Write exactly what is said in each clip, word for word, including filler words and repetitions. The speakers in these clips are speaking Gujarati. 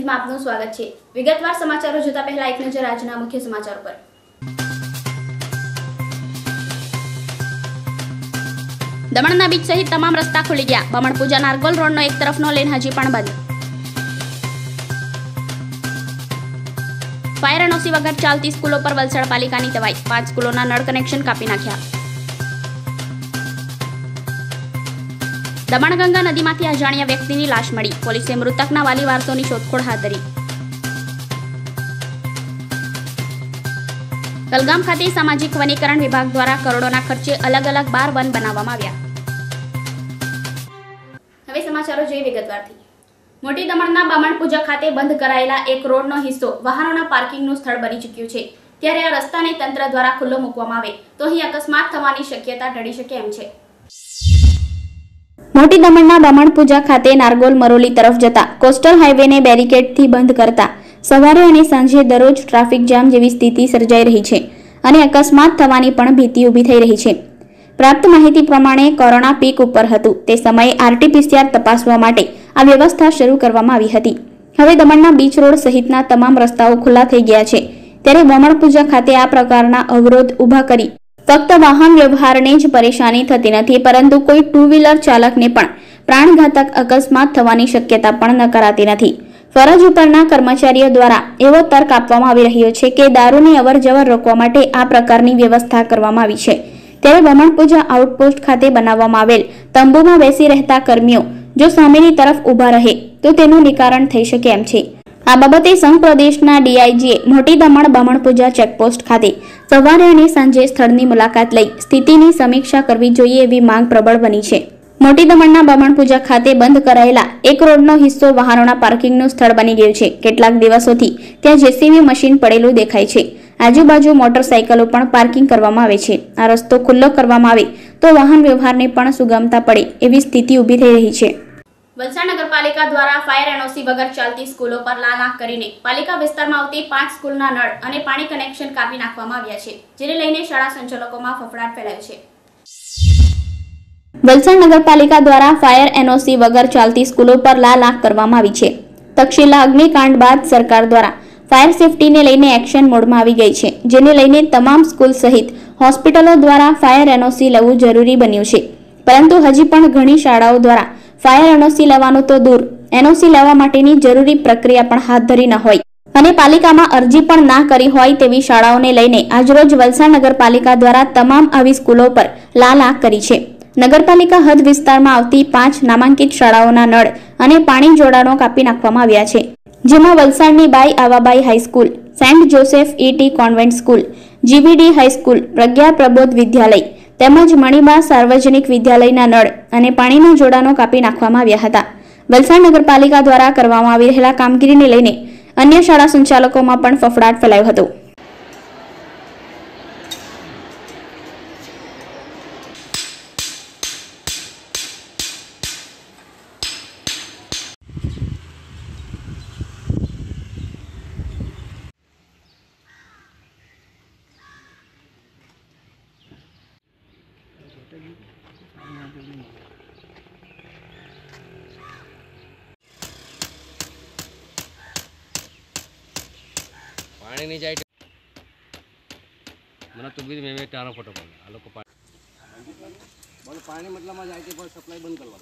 ન્યૂઝમાં આપનું સ્વાગત છે। વિગતવાર સમાચારો જોતા પહેલા એક નજર આજના મુખ્ય સમાચારો પર। દમણના બીચ સહિત તમામ રસ્તા ખુલી ગયા। બમણપુજા નારગોલ રોડનો એક તરફનો લેન હજી પણ બંધ। ફાયર એનઓસી વગર ચાલતી સ્કૂલો પર વલસાડ પાલિકાની દવાઈ। પાંચ સ્કૂલોના નળ કનેક્શન કાપી નાખ્યા। દમણગંગા નદીમાંથી અજાણ્યા વ્યક્તિની લાશ મળી। પોલીસે મૃતકના વાલી વારસોની શોધખોળ હાથ ધરી। કલગામ ખાતે સામાજિક વનીકરણ વિભાગ દ્વારા કરોડોના ખર્ચે અલગ અલગ બાર વન બનાવવામાં આવ્યા। હવે સમાચારો જોઈએ વિગતવારથી। મોટી દમણના બમણપુજા ખાતે બંધ કરાયેલા એક રોડનો હિસ્સો વાહનોના પાર્કિંગનું સ્થળ બની ચૂક્યું છે। ત્યારે આ રસ્તાને તંત્ર દ્વારા ખુલ્લો મૂકવામાં આવે તો અહીં અકસ્માત થવાની શક્યતા ટળી શકે એમ છે। મોટી દમણના બમણપુજા ખાતે નારગોલ મરોલી તરફ જતા કોસ્ટલ હાઈવેને બેરિકેડથી બંધ કરતા સવારે અને સાંજે દરરોજ ટ્રાફિક જામ જેવી સ્થિતિ સર્જાઈ રહી છે અને અકસ્માત થવાની પણ ભીતિ ઊભી થઈ રહી છે। પ્રાપ્ત માહિતી પ્રમાણે કોરોના પીક ઉપર હતું તે સમયે આરટીપીસીઆર તપાસવા માટે આ વ્યવસ્થા શરૂ કરવામાં આવી હતી। હવે દમણના બીચ રોડ સહિતના તમામ રસ્તાઓ ખુલ્લા થઈ ગયા છે। ત્યારે બમણપુજા ખાતે આ પ્રકારના અવરોધ ઊભા કરી ફક્ત વાહન વ્યવહારને જ પરેશાની થતી નથી, પરંતુ કોઈ ટુ વ્હીલર ચાલકને પણ પ્રાણઘાતક અકસ્માત થવાની શક્યતા પણ નકારાતી નથી। ફરજ ઉપરના કર્મચારીઓ દ્વારા એવો તર્ક આપવામાં આવી રહ્યો છે કે દારૂની અવરજવર રોકવા માટે આ પ્રકારની વ્યવસ્થા કરવામાં આવી છે। ત્યારે બમણપુજા આઉટપોસ્ટ ખાતે બનાવવામાં આવેલ તંબુમાં બેસી રહેતા કર્મીઓ જો સામેની તરફ ઊભા રહે તો તેનું નિવારણ થઈ શકે એમ છે। આ બાબતે સંઘ પ્રદેશના ડીઆઈજીએ મોટી દમણ બમણપુજા ચેકપોસ્ટ ખાતે સવારે અને સાંજે સ્થળની મુલાકાત લઈ સ્થિતિની સમીક્ષા કરવી જોઈએ એવી માંગ પ્રબળ બની છે। મોટી દમણના બમણપુજા ખાતે બંધ કરાયેલા એક રોડનો હિસ્સો વાહનોના પાર્કિંગનું સ્થળ બની ગયું છે। કેટલાક દિવસોથી ત્યાં જેસીબી મશીન પડેલું દેખાય છે। આજુબાજુ મોટરસાઇકલો પણ પાર્કિંગ કરવામાં આવે છે। આ રસ્તો ખુલ્લો કરવામાં આવે તો વાહન વ્યવહારને પણ સુગમતા પડે એવી સ્થિતિ ઊભી થઈ રહી છે। વલસાડ નગરપાલિકા દ્વારા ફાયર એનઓસી વગર ચાલતી સ્કૂલો પર લાલ આંખ કરીને પાલિકા વિસ્તારમાં આવતી પાંચ સ્કૂલના નળ અને પાણી કનેક્શન કાપી નાખવામાં આવ્યા છે, જેને લઈને શાળા સંચાલકોમાં ફફડાટ ફેલાયો છે। વલસાડ નગરપાલિકા દ્વારા ફાયર એનઓસી વગર ચાલતી સ્કૂલો પર લાલ આંખ કરવામાં આવી છે। તક્ષશિલા અગ્નિકાંડ બાદ સરકાર દ્વારા ફાયર સેફટીને લઈને એક્શન મોડમાં આવી ગઈ છે, જેને લઈને તમામ સ્કૂલ સહિત હોસ્પિટલો દ્વારા ફાયર એનઓસી લેવું જરૂરી બન્યું છે। પરંતુ હજી પણ ઘણી શાળાઓ દ્વારા ફાયર એનઓસી લેવાનું તો દૂર, એનઓસી લેવા માટેની જરૂરી પ્રક્રિયા પણ હાથ ધરી ન હોય અને પાલિકામાં અરજી પણ ના કરી હોય તેવી શાળાઓને લઈને આજરોજ વલસાડ નગરપાલિકા દ્વારા તમામ આવી સ્કૂલો પર લાલ આંખ કરી છે। નગરપાલિકા હદ વિસ્તારમાં આવતી પાંચ નામાંકિત શાળાઓના નળ અને પાણી જોડાણો કાપી નાખવામાં આવ્યા છે, જેમાં વલસાડની Bai Avabai high school, Saint Joseph ઈટી convent school, GVD high school, Pragya Prabodh Vidyalaya તેમજ મણિબા સાર્વજનિક વિદ્યાલયના નળ અને પાણીના જોડાણો કાપી નાખવામાં આવ્યા હતા। વલસાડ નગરપાલિકા દ્વારા કરવામાં આવી રહેલા કામગીરીને લઈને અન્ય શાળા સંચાલકોમાં પણ ફફડાટ ફેલાયો હતો। पानी नहीं जाए મને તો બી મેં તારો ફોટો પાડ્યો આ લોકો પાણી પાણી મતલબમાં જાય કે સપ્લાય બંધ કરવા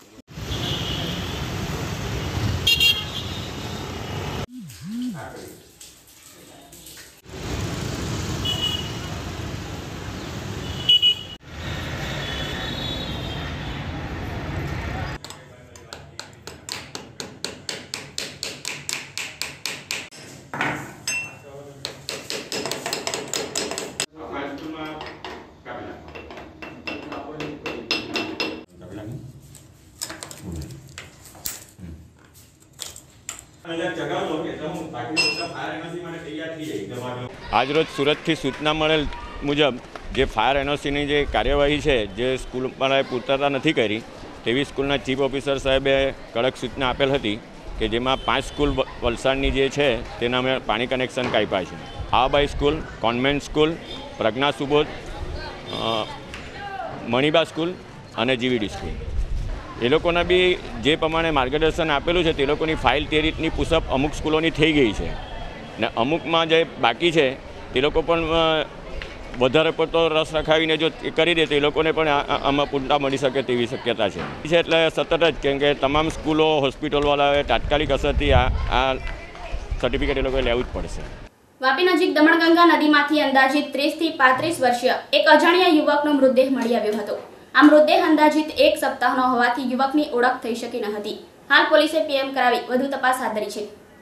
આજરોજ સુરતથી સૂચના મળેલ મુજબ જે ફાયર એનઓસીની જે કાર્યવાહી છે જે સ્કૂલ પર પૂર્તતા નથી કરી તેવી સ્કૂલના ચીફ ઓફિસર સાહેબે કડક સૂચના આપેલ હતી કે જેમાં પાંચ સ્કૂલ વલસાડની જે છે તેના અમે પાણી કનેક્શન કાપ્યા છે। Avabai school, convent school, Pragya Subodh, Maniba school અને જીવીડી સ્કૂલ। એ લોકોના બી જે પ્રમાણે માર્ગદર્શન આપેલું છે તે લોકોની ફાઇલ તે રીતની પુશઅપ અમુક સ્કૂલોની થઈ ગઈ છે ને અમુકમાં જે બાકી છે તે લોકો પણ વધારે પડતો રસ રખાવીને જો કરી દે તો એ લોકોને પણ આમાં પૂર્ણતા મળી શકે તેવી શક્યતા છે એટલે સતત જ કેમ કે તમામ સ્કૂલો હોસ્પિટલવાળાએ તાત્કાલિક અસરથી આ આ સર્ટિફિકેટ એ લોકોએ લેવું જ પડશે. વાપી નજીક દમણગંગા નદીમાંથી અંદાજિત ત્રીસ થી પાંત્રીસ વર્ષીય એક અજાણ્યા યુવકનો મૃતદેહ મળી આવ્યો હતો. આ મૃતદેહ અંદાજિત એક સપ્તાહનો હોવાથી યુવકની ઓળખ થઈ શકી ન હતી. હાલ પોલીસે પીએમ કરાવી વધુ તપાસ હાથ ધરી છે.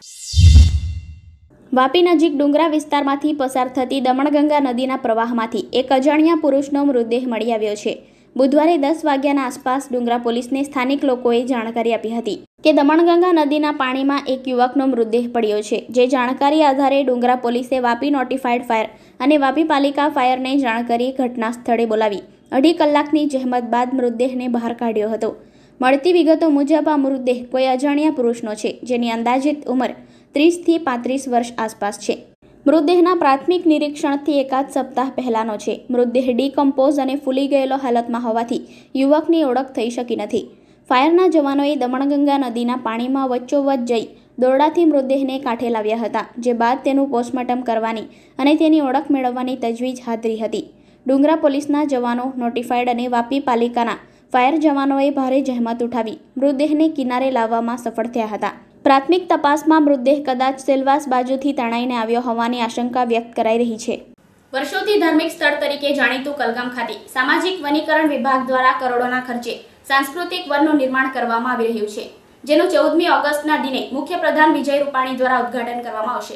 વાપી નજીક ડુંગરા વિસ્તારમાંથી પસાર થતી દમણગંગા નદીના પ્રવાહમાંથી એક અજાણ્યા પુરુષનો મૃતદેહ મળી આવ્યો છે. બુધવારે દસ વાગ્યાના આસપાસ ડુંગરા પોલીસને સ્થાનિક લોકોએ જાણકારી આપી હતી કે દમણગંગા નદીના પાણીમાં એક યુવકનો મૃતદેહ પડ્યો છે. જે જાણકારી આધારે ડુંગરા પોલીસે વાપી નોટિફાઈડ ફાયર અને વાપી પાલિકા ફાયરને જાણ કરી ઘટના સ્થળે બોલાવી અઢી કલાકની જહેમત બાદ મૃતદેહને બહાર કાઢ્યો હતો. મળતી વિગતો મુજબ આ મૃતદેહ કોઈ અજાણ્યા પુરુષનો છે, જેની અંદાજિત ઉંમર ત્રીસ થી પાંત્રીસ વર્ષ આસપાસ છે. મૃતદેહના પ્રાથમિક નિરીક્ષણથી એકાદ સપ્તાહ પહેલાનો છે. મૃતદેહ ડીકમ્પોઝ અને ફૂલી ગયેલો હાલતમાં હોવાથી યુવકની ઓળખ થઈ શકી નથી. ફાયરના જવાનોએ દમણગંગા નદીના પાણીમાં વચ્ચોવચ્ચ જઈ દોરડાથી મૃતદેહને કાંઠે લાવ્યા હતા, જે બાદ તેનું પોસ્ટમોર્ટમ કરવાની અને તેની ઓળખ મેળવવાની તજવીજ હાથ ધરી હતી. ડુંગરા પોલીસના જવાનો, નોટિફાઈડ અને વાપી પાલિકાના ફાયર જવાનોએ ભારે જહેમત ઉઠાવી મૃતદેહને કિનારે લાવવામાં સફળ થયા હતા. પ્રાથમિક તપાસમાં મૃતદેહ કદાચ સેલવાસ બાજુથી તણાઈને આવ્યો હોવાની આશંકા વ્યક્ત કરાઈ રહી છે. વર્ષોથી ધાર્મિક સ્થળ તરીકે જાણીતું કલગામ ખાતે સામાજિક વનીકરણ વિભાગ દ્વારા કરોડોના ખર્ચે સાંસ્કૃતિક વનનું નિર્માણ કરવામાં આવી રહ્યું છે, જેનું ચૌદમી ઓગસ્ટના દિને મુખ્યપ્રધાન વિજય રૂપાણી દ્વારા ઉદ્ઘાટન કરવામાં આવશે.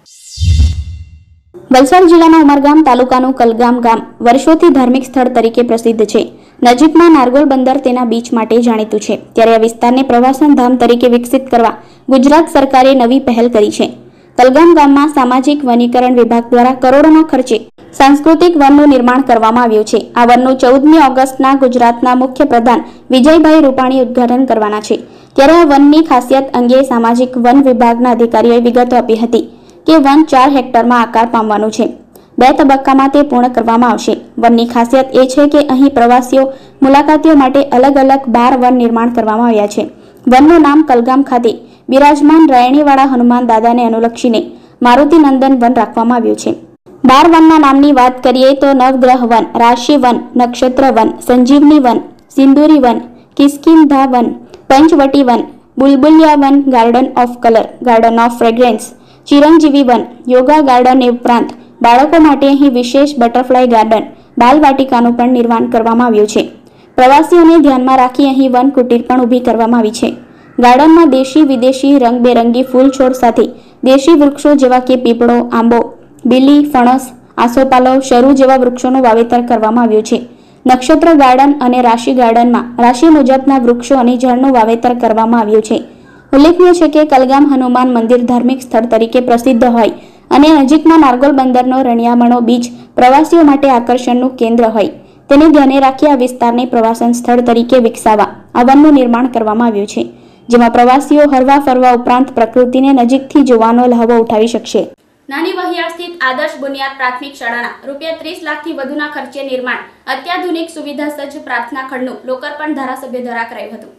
વલસાડ જિલ્લાના ઉમરગામ તાલુકાનું કલગામ ગામ વર્ષોથી ધાર્મિક સ્થળ તરીકે પ્રસિદ્ધ છે. નજીકમાં નારગોલ બંદર તેના બીચ માટે જાણીતું છે. ત્યારે આ વિસ્તારને પ્રવાસન ધામ તરીકે વિકસિત કરવા ગુજરાત સરકારે નવી પહેલ કરી છે. કલગામ ગામમાં સામાજિક વનીકરણ વિભાગ દ્વારા કરોડોના ખર્ચે સાંસ્કૃતિક વનનું નિર્માણ કરવામાં આવ્યું છે. આ વનનું ચૌદમી ઓગસ્ટના ગુજરાતના મુખ્યપ્રધાન વિજયભાઈ રૂપાણી ઉદ્ઘાટન કરવાના છે. ત્યારે આ વનની ખાસિયત અંગે સામાજિક વન વિભાગના અધિકારીઓએ વિગતો આપી હતી કે વન ચાર હેક્ટરમાં આકાર પામવાનું છે. બે તબક્કામાં તે પૂર્ણ કરવામાં આવશે. વનની ખાસિયત એ છે કે અહીં પ્રવાસીઓ મુલાકાતીઓ માટે અલગ અલગ બાર વન નિર્માણ કરવામાં આવ્યા છે. વનનું નામ કલગામ ખાતે બિરાજમાન રાયણીવાળા હનુમાન દાદાને અનુલક્ષીને મારુતિ નંદન વન રાખવામાં આવ્યું છે. બાર વનના નામની વાત કરીએ તો Navgrah Van, Rashi Van, Nakshatra Van, Sanjeevani Van, Sinduri Van, Kishkindha Van, Panchvati Van, Bulbuliya Van, garden of colour, garden of fragrance, Chiranjeevi Van, yoga garden એ ઉપરાંત બાળકો માટે અહીં વિશેષ બટરફ્લાય ગાર્ડન, બાલવાટિકાનું પણ નિર્માણ કરવામાં આવ્યું છે. પ્રવાસીઓને ધ્યાનમાં રાખી અહીં વન કુટીર પણ ઊભી કરવામાં આવી છે. ગાર્ડનમાં દેશી વિદેશી રંગબેરંગી ફૂલ છોડ સાથે દેશી વૃક્ષો જેવા કે પીપળો, આંબો, બીલી, ફણસ, આસોપાલવ, શરૂ જેવા વૃક્ષોનું વાવેતર કરવામાં આવ્યું છે. નક્ષત્ર ગાર્ડન અને રાશિ ગાર્ડનમાં રાશિ મુજબના વૃક્ષો અને ઝાડનું વાવેતર કરવામાં આવ્યું છે. ઉલ્લેખનીય છે કે કલગામ હનુમાન મંદિર ધાર્મિક સ્થળ તરીકે પ્રસિદ્ધ હોય અને નજીકમાં નારગોલ બંદરનો રણિયામણો બીચ પ્રવાસીઓ માટે આકર્ષણનું કેન્દ્ર હોય તેને ધ્યાને રાખી આ વિસ્તારને પ્રવાસન સ્થળ તરીકે વિકસાવવા આ વનનું નિર્માણ કરવામાં આવ્યું છે, જેમાં પ્રવાસીઓ હરવા ફરવા ઉપરાંત પ્રકૃતિને નજીકથી જોવાનો લહાવો ઉઠાવી શકશે. નાની વહિયાળ સ્થિત આદર્શ બુનિયાદ પ્રાથમિક શાળાના રૂપિયા ત્રીસ લાખથી વધુના ખર્ચે નિર્માણ અત્યાધુનિક સુવિધા સજ્જ પ્રાર્થના ખંડનું લોકાર્પણ ધારાસભ્ય દ્વારા કરાયું હતું.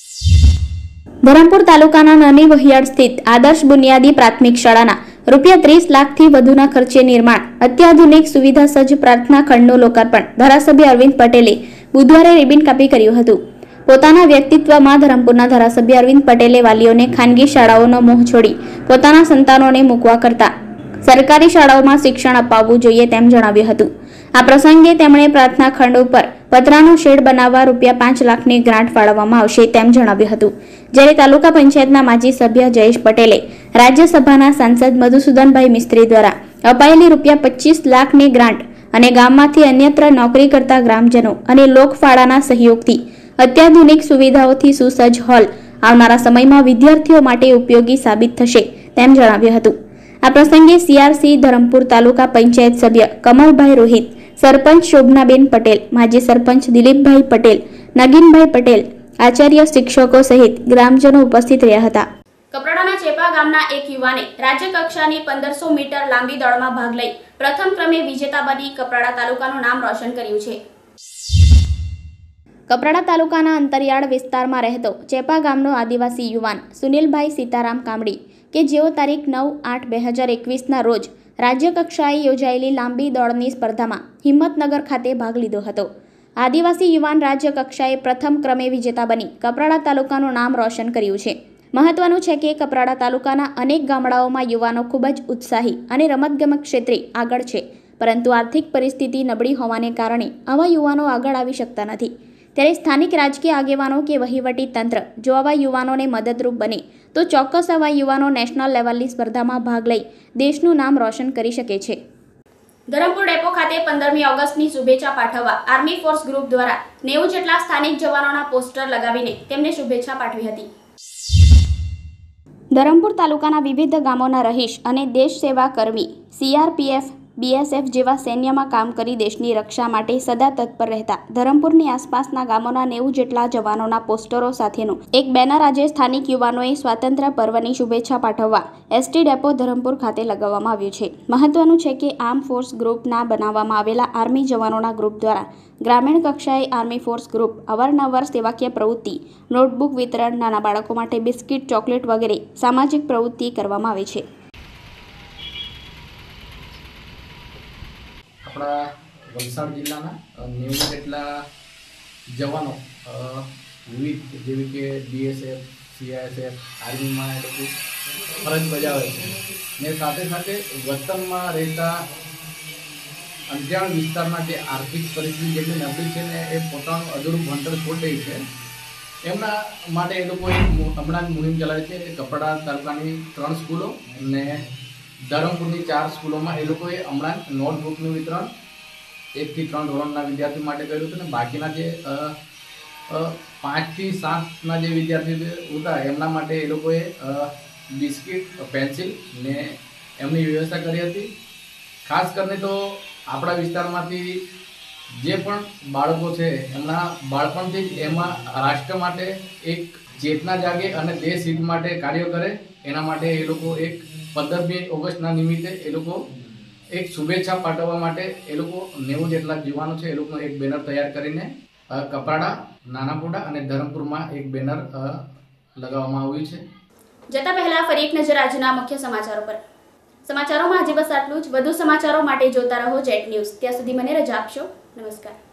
ધરમપુર તાલુકાના નાની વહિયાળ સ્થિત આદર્શ બુનિયાદી પ્રાથમિક શાળાના રૂપિયા ત્રીસ લાખથી વધુના ખર્ચે નિર્માણ અત્યાધુનિક સુવિધા સજ્જ પ્રાર્થના ખંડનું લોકાર્પણ ધારાસભ્ય અરવિંદ પટેલે બુધવારે રિબિન કાપી કર્યું હતું. પોતાના વ્યક્તિત્વમાં ધરમપુરના ધારાસભ્ય અરવિંદ પટેલે વાલીઓને ખાનગી શાળાઓનો મોહ છોડી પોતાના સંતાનોને મૂકવા કરતા સરકારી શાળાઓમાં શિક્ષણ અપાવવું જોઈએ તેમ જણાવ્યું હતું. આ પ્રસંગે તેમણે પ્રાર્થના ખંડ ઉપર પતરાનો શેડ બનાવવા રૂપિયા પાંચ લાખની ગ્રાન્ટ ફાળવવામાં આવશે તેમ જણાવ્યું હતું. જ્યારે તાલુકા પંચાયતના માજી સભ્ય જયેશ પટેલે રાજ્યસભાના સાંસદ મધુસૂદનભાઈ મિસ્ત્રી દ્વારા અપાયેલી રૂપિયા પચીસ લાખની ગ્રાન્ટ અને ગામમાંથી અન્યત્ર નોકરી કરતા ગ્રામજનો અને લોકફાળાના સહયોગથી અત્યાધુનિક સુવિધાઓથી સુસજ્જ હોલ આવનારા સમયમાં વિદ્યાર્થીઓ માટે ઉપયોગી સાબિત થશે તેમ જણાવ્યું હતું. આ પ્રસંગે સીઆરસી ધરમપુર તાલુકા પંચાયત સભ્ય કમલભાઈ રોહિત, સરપંચ શોભનાબેન પટેલ, માજી સરપંચ દિલીપભાઈ પટેલ, નગીનભાઈ પટેલ, આચાર્ય, શિક્ષકો સહિત ગ્રામજનો ઉપસ્થિત રહ્યા હતા. કપરાડાના ચેપા ગામના એક યુવાને રાજ્ય કક્ષાની પંદરસો મીટર લાંબી દોડમાં ભાગ લઈ પ્રથમ ક્રમે વિજેતા બની કપરાડા તાલુકાનું નામ રોશન કર્યું છે. કપરાડા તાલુકાના અંતરિયાળ વિસ્તારમાં રહેતો ચેપા ગામનો આદિવાસી યુવાન સુનિલભાઈ સીતારામ કામડી કે જેઓ તારીખ નવ આઠ બે હજાર એકવીસના રોજ રાજ્યકક્ષાએ યોજાયેલી લાંબી દોડની સ્પર્ધામાં હિંમતનગર ખાતે ભાગ લીધો હતો. આદિવાસી યુવાન રાજ્યકક્ષાએ પ્રથમ ક્રમે વિજેતા બની કપરાડા તાલુકાનું નામ રોશન કર્યું છે. મહત્વનું છે કે કપરાડા તાલુકાના અનેક ગામડાઓમાં યુવાનો ખૂબ જ ઉત્સાહી અને રમતગમત ક્ષેત્રે આગળ છે, પરંતુ આર્થિક પરિસ્થિતિ નબળી હોવાને કારણે આવા યુવાનો આગળ આવી શકતા નથી. ત્યારે સ્થાનિક રાજકીય આગેવાનો કે વહીવટી તંત્ર જો આવા યુવાનોને મદદરૂપ બને તો ચોક્કસ આવા યુવાનો નેશનલ લેવલની સ્પર્ધામાં ભાગ લઈ દેશનું નામ રોશન કરી શકે છે. ધરમપુર ડેપો ખાતે પંદરમી ઓગસ્ટની શુભેચ્છા પાઠવવા આર્મી ફોર્સ ગ્રુપ દ્વારા નેવું જેટલા સ્થાનિક જવાનોના પોસ્ટર લગાવીને તેમને શુભેચ્છા પાઠવી હતી. ધરમપુર તાલુકાના વિવિધ ગામોના રહીશ અને દેશ સેવા કર્મી સીઆરપીએફ બીએસએફ જેવા સૈન્યમાં કામ કરી દેશની રક્ષા માટે સદા તત્પર રહેતા ધરમપુરની આસપાસના ગામોના નેવું જેટલા જવાનોના પોસ્ટરો સાથેનું એક બેનર આજે સ્થાનિક યુવાનોએ સ્વાતંત્ર્ય પર્વની શુભેચ્છા પાઠવવા એસટી ડેપો ધરમપુર ખાતે લગાવવામાં આવ્યું છે. મહત્વનું છે કે આર્મ ફોર્સ ગ્રુપના બનાવવામાં આવેલા આર્મી જવાનોના ગ્રુપ દ્વારા ગ્રામીણ કક્ષાએ આર્મી ફોર્સ ગ્રુપ અવારનવાર સેવાકીય પ્રવૃત્તિ, નોટબુક વિતરણ, નાના બાળકો માટે બિસ્કિટ, ચોકલેટ વગેરે સામાજિક પ્રવૃત્તિ કરવામાં આવે છે. આપણા વલસાડ જિલ્લાના નેવું જેટલા જવાનો વિવિધ જેવી કે બીએસએફ, સીઆઈએસએફ, આર્મીમાં એ લોકો ફરજ બજાવે છે ને સાથે સાથે વતનમાં રહેતા અંજાણ વિસ્તારના જે આર્થિક પરિસ્થિતિ જેટલી નબળી છે ને એ પોતાનું અધૂરું ભણતર છોડી રહી છે. એમના માટે એ લોકો એક હમણાં જ મુહિમ ચલાવે છે. કપરાડા તાલુકાની ત્રણ સ્કૂલો ને ધરમપુરની ચાર સ્કૂલોમાં એ લોકોએ હમણાં નોટબુકનું વિતરણ એકથી ત્રણ ધોરણના વિદ્યાર્થીઓ માટે કર્યું હતું ને બાકીના જે પાંચથી સાતના જે વિદ્યાર્થીઓ હતા એમના માટે એ લોકોએ બિસ્કિટ, પેન્સિલ ને એમની વ્યવસ્થા કરી હતી. ખાસ કરીને તો આપણા વિસ્તારમાંથી જે પણ બાળકો છે એમના બાળપણથી જ એમાં રાષ્ટ્ર માટે એક ચેતના જાગે અને દેશ હિત માટે કાર્ય કરે એના માટે એ લોકો એક પંદરમી ઓગસ્ટના નિમિત્તે એ લોકો એક શુભેચ્છા પાઠવવા માટે એ લોકો નેવું જેટલા યુવાનો છે એ લોકો એક બેનર તૈયાર કરીને કપરાડા, નાનાપોડા અને ધરમપુરમાં એક બેનર લગાવવામાં આવ્યું છે. જતા પહેલા ફરી એક નજર આજના મુખ્ય સમાચારો પર. સમાચારોમાં આજે બસ આટલું જ. વધુ સમાચારો માટે જોતા રહો જેટ ન્યૂઝ. ત્યાં સુધી મને રજા આપશો. નમસ્કાર.